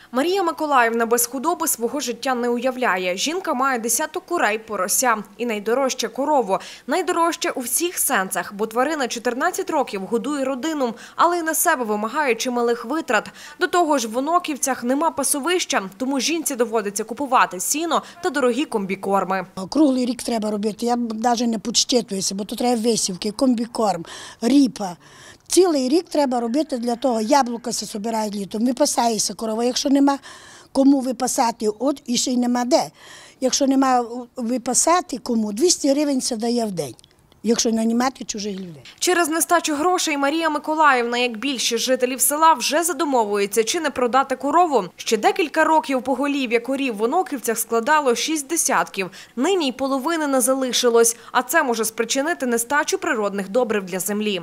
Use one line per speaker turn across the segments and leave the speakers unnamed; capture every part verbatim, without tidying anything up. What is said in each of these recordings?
Марія Миколаївна без худоби свого життя не уявляє. Жінка має десяток курей, порося і найдорожче – корову. Найдорожче у всіх сенсах, бо тварина чотирнадцять років годує родину, але й на себе вимагає чималих витрат. До того ж, в Оноківцях нема пасовища, тому жінці доводиться купувати сіно та дорогі комбікорми.
Круглий рік треба робити, я навіть не підщитуюся, бо то треба висівки, комбікорм, ріпа. Цілий рік треба робити для того, яблука се збирають літом, випасається корова, якщо нема кому випасати, от і ще й нема де. Якщо нема випасати кому, двісті гривень це дає в день, якщо нанімати чужих людей.
Через нестачу грошей Марія Миколаївна, як більшість жителів села, вже задумовується, чи не продати корову. Ще декілька років поголів'я корів в Оноківцях складало шість десятків. Нині й половини не залишилось, а це може спричинити нестачу природних добрив для землі.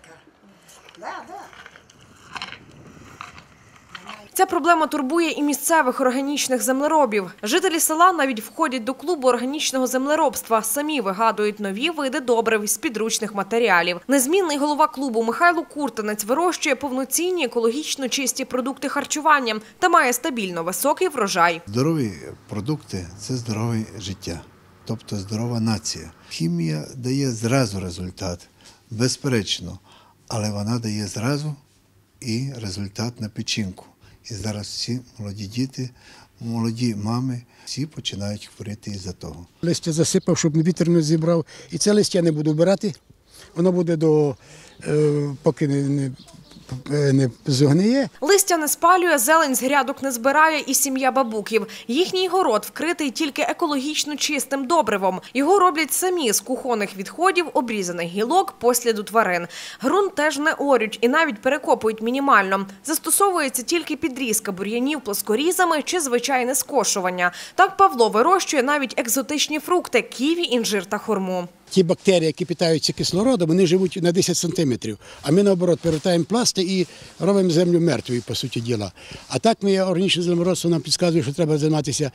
Ця проблема турбує і місцевих органічних землеробів. Жителі села навіть входять до клубу органічного землеробства, самі вигадують нові види добрив з підручних матеріалів. Незмінний голова клубу Михайло Куртинець вирощує повноцінні екологічно чисті продукти харчування та має стабільно високий врожай.
Здорові продукти – це здорове життя, тобто здорова нація. Хімія дає зразу результат, безперечно, але вона дає зразу і результат на печінку. І зараз всі молоді діти, молоді мами, всі починають хворіти із-за того.
Листя засипав, щоб вітер не зібрав. І це листя я не буду вбирати, воно буде до, поки не, не, не зогниє.
Листя не спалює, зелень з грядок не збирає і сім'я бабуків. Їхній город вкритий тільки екологічно чистим добривом. Його роблять самі з кухонних відходів, обрізаних гілок, посліду тварин. Ґрунт теж не орють і навіть перекопують мінімально. Застосовується тільки підрізка бур'янів плоскорізами чи звичайне скошування. Так Павло вирощує навіть екзотичні фрукти – ківі, інжир та хурму.
Ті бактерії, які питаються кислородом, вони живуть на десять сантиметрів. А ми, наоборот, перевертаємо пласти і робимо землю мертвою, по суті діла. А так ми, органічне землеробство, нам підказує, що треба займатися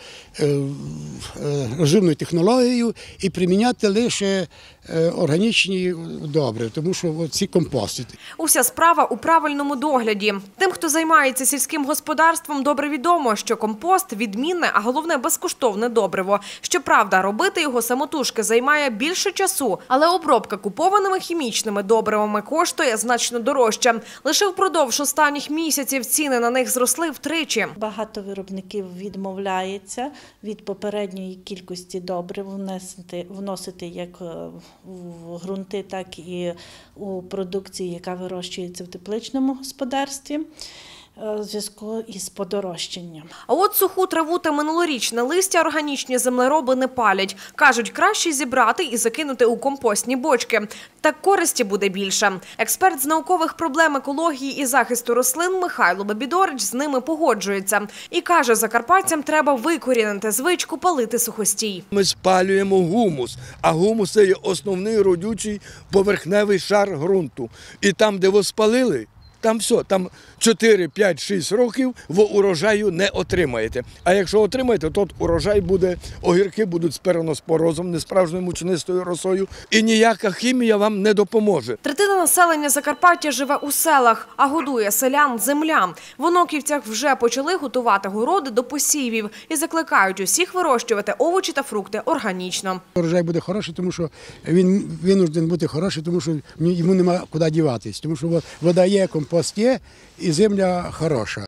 розживною технологією і приміняти лише органічні добри, тому що ці компости.
Уся справа у правильному догляді. Тим, хто займається сільським господарством, добре відомо, що компост – відмінне, а головне – безкоштовне добриво. Щоправда, робити його самотужки займає більше часу, але обробка купованими хімічними добривами коштує значно дорожче. Лише впродовж останніх місяців ціни на них зросли втричі.
Багато виробників відмовляється від попередньої кількості добрив вносити, вносити як в ґрунти, так і у продукції, яка вирощується в тепличному господарстві, в зв'язку із подорожчанням.
А от суху траву та минулорічне листя органічні землероби не палять. Кажуть, краще зібрати і закинути у компостні бочки. Так користі буде більше. Експерт з наукових проблем екології і захисту рослин Михайло Бабідорич з ними погоджується. І каже, закарпатцям треба викорінити звичку палити сухостій.
Ми спалюємо гумус, а гумус – це є основний родючий поверхневий шар ґрунту. І там, де ви спалили, там все, там чотири, п'ять, шість років ви урожаю не отримаєте. А якщо отримаєте, то урожай буде, огірки будуть з пероноспорозом, несправжньою мучнистою росою, і ніяка хімія вам не допоможе.
Третина населення Закарпаття живе у селах, а годує селян земля. В Оноківцях вже почали готувати городи до посівів і закликають усіх вирощувати овочі та фрукти органічно.
Урожай буде хороший, тому що він винужден бути хороший, тому що йому нема куди діватись, тому що вода є, компост є, і земля хороша.